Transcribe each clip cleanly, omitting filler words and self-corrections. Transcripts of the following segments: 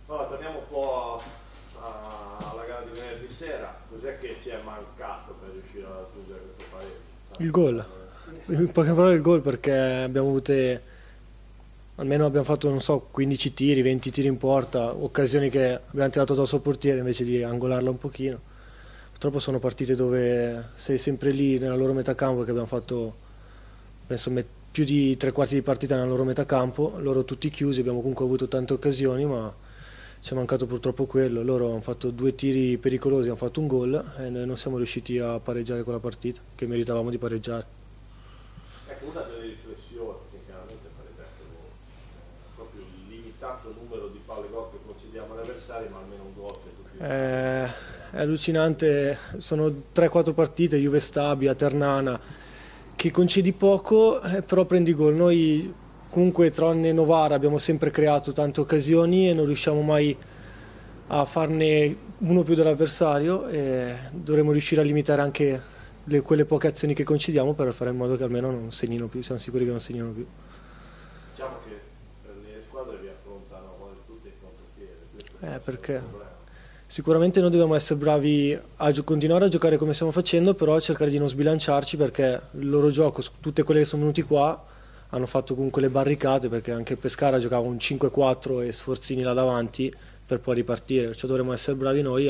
Allora, torniamo un po' alla gara di venerdì sera. Cos'è che ci è mancato per riuscire a raggiungere questo pareggio? Il gol. In poche parole il gol, perché abbiamo avute, almeno abbiamo fatto, non so, 15 tiri, 20 tiri in porta, occasioni che abbiamo tirato addosso al portiere invece di angolarla un pochino. Purtroppo sono partite dove sei sempre lì nella loro metà campo, che abbiamo fatto, penso, più di tre quarti di partita nella loro metà campo, loro tutti chiusi, abbiamo comunque avuto tante occasioni, ma ci è mancato purtroppo quello. Loro hanno fatto due tiri pericolosi, hanno fatto un gol e noi non siamo riusciti a pareggiare quella partita, che meritavamo di pareggiare. Ecco, una delle riflessioni che chiaramente farete anche voi, proprio il limitato numero di palle gol che concediamo agli avversari, ma almeno un gol che tutti... È allucinante, sono 3-4 partite, Juve Stabia, Ternana, che concedi poco però prendi gol. Noi comunque tranne Novara abbiamo sempre creato tante occasioni e non riusciamo mai a farne uno più dell'avversario, e dovremo riuscire a limitare anche quelle poche azioni che concediamo per fare in modo che almeno non segnino più, siamo sicuri che non segnino più. Diciamo che per le squadre vi affrontano quasi tutte in contropiede, questo è Perché un problema. sicuramente noi dobbiamo essere bravi a continuare a giocare come stiamo facendo, però cercare di non sbilanciarci, perché il loro gioco, tutte quelle che sono venuti qua, hanno fatto comunque le barricate, perché anche Pescara giocava un 5-4 e Sforzini là davanti per poi ripartire, perciò dovremmo essere bravi noi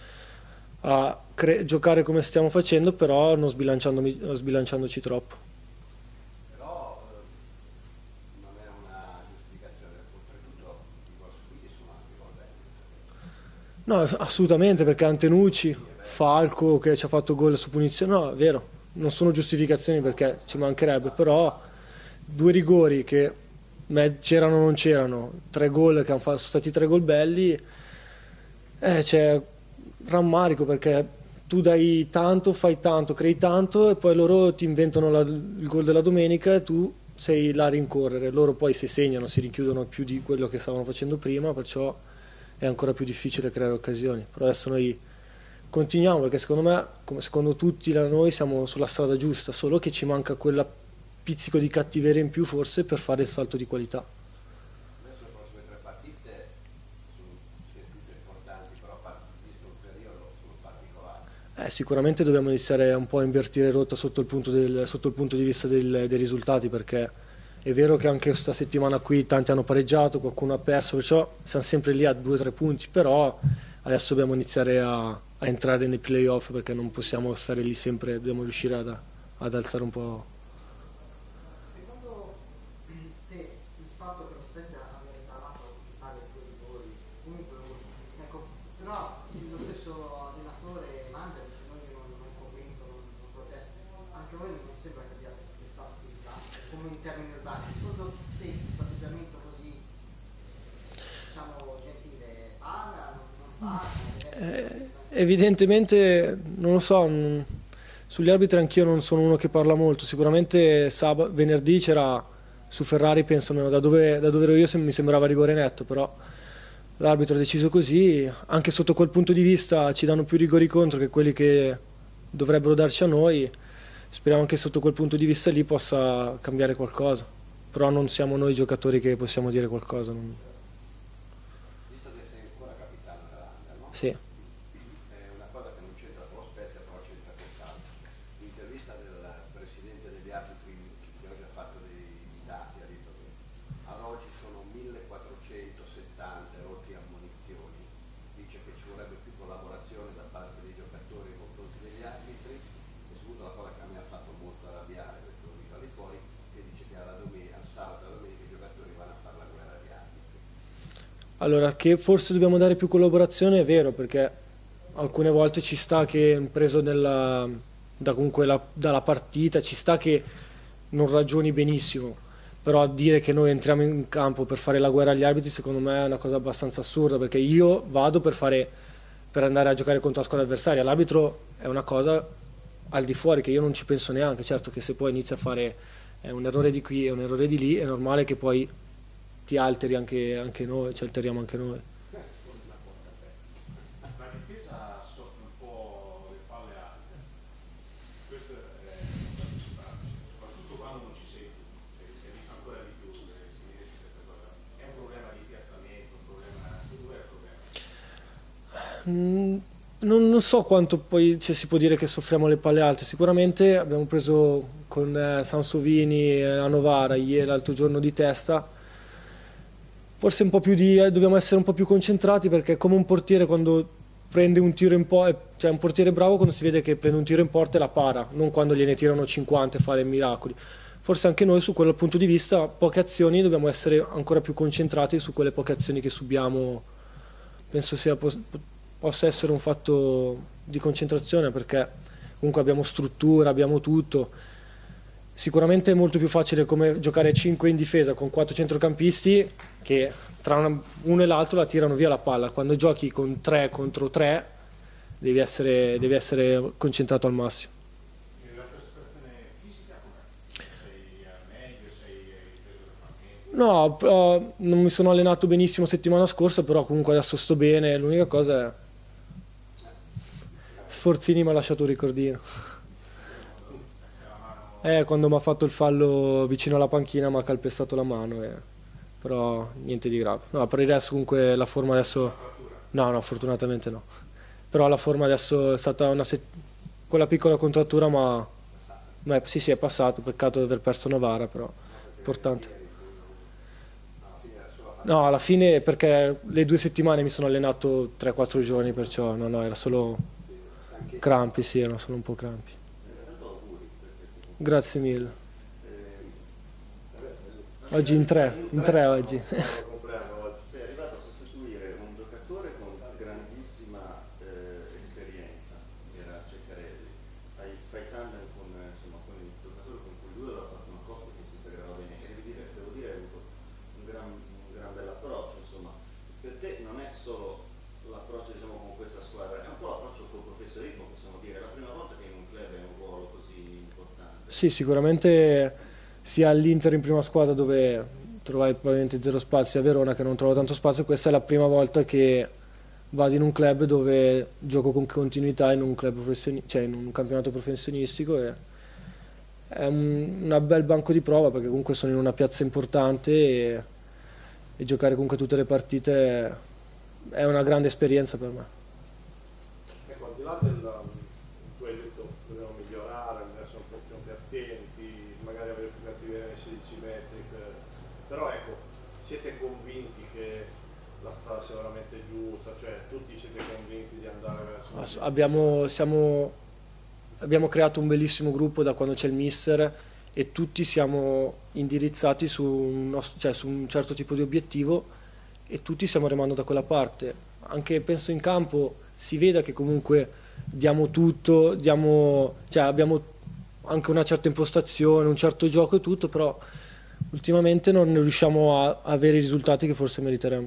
a giocare come stiamo facendo, però non sbilanciandoci troppo. Però non è una giustificazione, oltretutto i gol subiti sono anche gol belli. No, assolutamente, perché Antenucci, Falco che ci ha fatto gol su punizione, no, è vero, non sono giustificazioni perché ci mancherebbe, però due rigori che c'erano o non c'erano, tre gol che sono stati tre gol belli, c'è rammarico, perché tu dai tanto, fai tanto, crei tanto e poi loro ti inventano il gol della domenica e tu sei là a rincorrere. Loro poi si segnano, si rinchiudono più di quello che stavano facendo prima, perciò è ancora più difficile creare occasioni. Però adesso noi continuiamo, perché secondo me, come secondo tutti da noi, siamo sulla strada giusta, solo che ci manca quella pizzico di cattiveria in più forse per fare il salto di qualità. Adesso le prossime tre partite sono sì, tutte importanti, però visto il periodo sono particolari. Sicuramente dobbiamo iniziare un po' a invertire rotta sotto il punto di vista dei risultati, perché è vero che anche questa settimana qui tanti hanno pareggiato, qualcuno ha perso, perciò siamo sempre lì a 2 o 3 punti, però adesso dobbiamo iniziare a entrare nei playoff, perché non possiamo stare lì sempre, dobbiamo riuscire ad alzare un po'. Secondo te il fatto che lo Spezia abbia reclamato di fare due rigori, comunque, ecco, però lo stesso allenatore Mandel dice noi non commento, non protesto, anche voi non mi sembra che abbiate protestato più di tanto, come in termini urbani. Secondo te questo atteggiamento così, diciamo, gentile, paga, non paga? Evidentemente, non lo so, sugli arbitri anch'io non sono uno che parla molto, sicuramente venerdì c'era su Ferrari, penso, da dove ero io mi sembrava rigore netto, però l'arbitro ha deciso così, anche sotto quel punto di vista ci danno più rigori contro che quelli che dovrebbero darci a noi, speriamo che sotto quel punto di vista lì possa cambiare qualcosa, però non siamo noi giocatori che possiamo dire qualcosa. Visto che sei ancora capitano dell'Anda, no? Sì. È una cosa che non c'entra con lo Spezia, però c'entra con calcio. L'intervista del presidente degli arbitri che oggi ha fatto dei dati, ha detto che ad oggi sono 1470 oltre ammonizioni, dice che ci vorrebbe più collaborazione da parte dei giocatori nei confronti degli arbitri, e soprattutto la cosa che a me ha fatto molto arrabbiare, perché l'ho visto lì fuori, che dice che al sabato e alla domenica i giocatori vanno a fare la guerra agli arbitri. Allora, che forse dobbiamo dare più collaborazione è vero, perché alcune volte ci sta che, preso dalla partita, ci sta che non ragioni benissimo, però dire che noi entriamo in campo per fare la guerra agli arbitri secondo me è una cosa abbastanza assurda, perché io vado per andare a giocare contro la squadra avversaria, l'arbitro è una cosa al di fuori che io non ci penso neanche. Certo che se poi inizia a fare un errore di qui e un errore di lì, è normale che poi ti alteri anche noi, ci alteriamo anche noi. La difesa soffre un po' le palle alte, questo è soprattutto quando non ci sei tu, si è visto ancora di più, si vede questa cosa. È un problema di piazzamento, un problema, dov'è il problema? Non so quanto poi si può dire che soffriamo le palle alte. Sicuramente abbiamo preso con Sansovini a Novara ieri l'altro giorno di testa. Forse un po' più dobbiamo essere un po' più concentrati, perché come un portiere quando prende un tiro in porta, cioè un portiere bravo quando si vede che prende un tiro in porta e la para, non quando gliene tirano 50 e fa dei miracoli. Forse anche noi su quel punto di vista, poche azioni, dobbiamo essere ancora più concentrati su quelle poche azioni che subiamo. Penso possa essere un fatto di concentrazione, perché comunque abbiamo struttura, abbiamo tutto. Sicuramente è molto più facile come giocare 5 in difesa con 4 centrocampisti, che tra uno e l'altro la tirano via la palla. Quando giochi con 3 contro 3 devi essere concentrato al massimo. La tua situazione fisica com'è? Sei meglio, sei ripreso da No, non mi sono allenato benissimo settimana scorsa, però comunque adesso sto bene. L'unica cosa è Sforzini mi ha lasciato un ricordino. Quando mi ha fatto il fallo vicino alla panchina mi ha calpestato la mano, però niente di grave. No, per il resto comunque la forma adesso... No, fortunatamente no. Però la forma adesso è stata quella piccola contrattura, ma sì, è passato. Peccato di aver perso Novara, però importante. No, alla fine perché le 2 settimane mi sono allenato 3-4 giorni, perciò no, era solo crampi, sì, erano solo un po' crampi. Grazie mille. Oggi in tre oggi. Sei arrivato a sostituire un giocatore con grandissima esperienza, era Ceccarelli. Fai tandem con il giocatore con cui lui aveva fatto una coppia che si integrava bene, e devo dire hai avuto un gran bell'approccio, insomma. Per te non è solo l'approccio, diciamo, con questa squadra, è un po' l'approccio col professionismo, possiamo dire. È la prima volta che in un club hai un ruolo così importante. Sì, sicuramente sia all'Inter in prima squadra, dove trovai probabilmente 0 spazio, a Verona che non trovo tanto spazio. Questa è la prima volta che vado in un club dove gioco con continuità in un club cioè in un campionato professionistico, e è un bel banco di prova, perché comunque sono in una piazza importante e giocare comunque tutte le partite è una grande esperienza per me. Ecco, al di là del... tu hai detto dobbiamo migliorare, bisogna essere un po' più attenti, magari avere più cattiveria nei 16 metri, però ecco, siete convinti che la strada sia veramente giusta, cioè tutti siete convinti di andare verso... Abbiamo creato un bellissimo gruppo da quando c'è il mister, e tutti siamo indirizzati su un certo tipo di obiettivo, e tutti stiamo remando da quella parte. Anche penso in campo si veda che comunque diamo tutto, abbiamo anche una certa impostazione, un certo gioco e tutto, però ultimamente non riusciamo a avere i risultati che forse meriteremmo.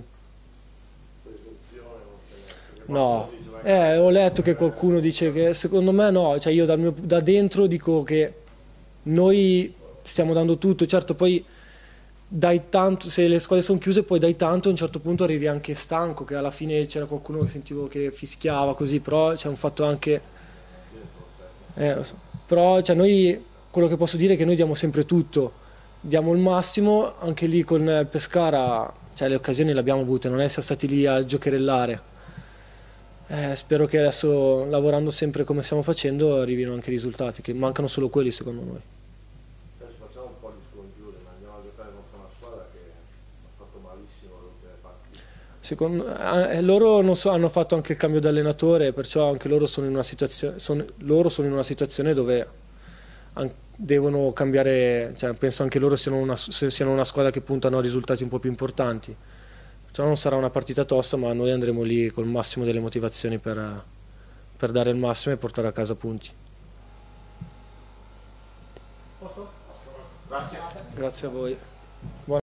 No, ho letto che qualcuno dice che secondo me no, cioè io da dentro dico che noi stiamo dando tutto. Certo, poi dai tanto, se le squadre sono chiuse poi dai tanto, a un certo punto arrivi anche stanco, che alla fine c'era qualcuno che sentivo che fischiava così, però c'è un fatto anche... lo so. Però cioè, noi, quello che posso dire è che noi diamo sempre tutto, diamo il massimo. Anche lì con Pescara, cioè, le occasioni le abbiamo avute, non è siamo stati lì a giocherellare. Spero che adesso, lavorando sempre come stiamo facendo, arrivino anche i risultati, che mancano solo quelli secondo noi. Adesso facciamo un po' di scongiure, ma andiamo a giocare contro una squadra che ha fatto malissimo le ultime partite. Loro non so, hanno fatto anche il cambio di allenatore, perciò anche loro sono in una situazione dove devono cambiare, cioè, penso anche loro siano una squadra che puntano a risultati un po' più importanti. Perciò non sarà una partita tosta, ma noi andremo lì col massimo delle motivazioni per dare il massimo e portare a casa punti. Grazie. Grazie a voi.